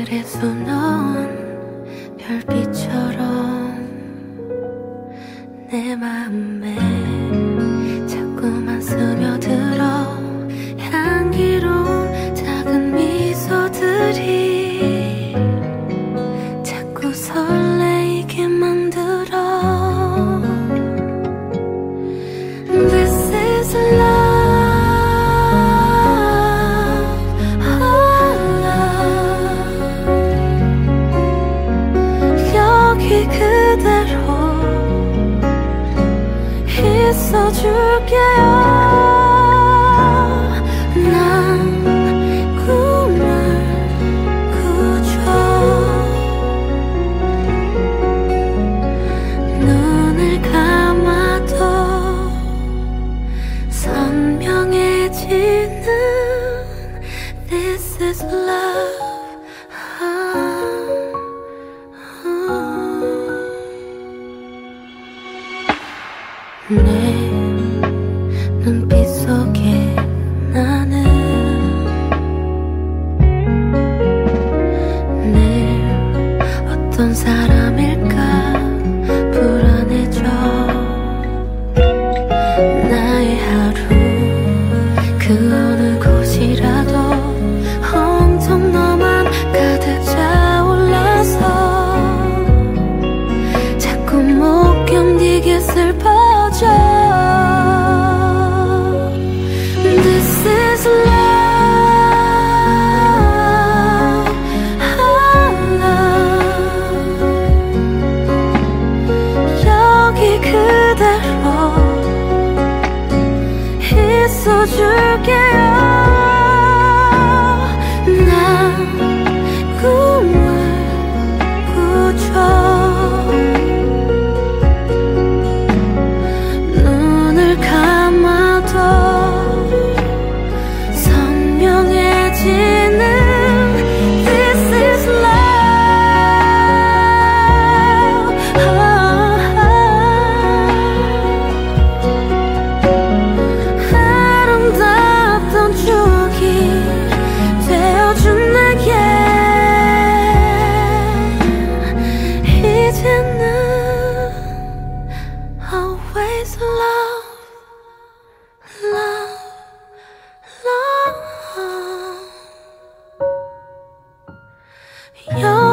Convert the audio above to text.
그래서 넌 별빛처럼 내 맘에 자꾸만 스며들어 향기로운 작은 미소들이 자꾸 설레이게 만들어. This is love. 그대로 있어줄게요. 난 꿈을 꾸죠. 눈을 감아도 선명해지는 This is love. 내 눈빛 속에 나는 늘 어떤 사람일까 불안해져. 나의 하루 그 어느 곳이라도 온통 너만 가득 차올라서 자꾸 못 견디게 슬퍼. This is love. 여기 그대로 있어줄게요. 난 꿈을 꾸죠. Always love, love, love.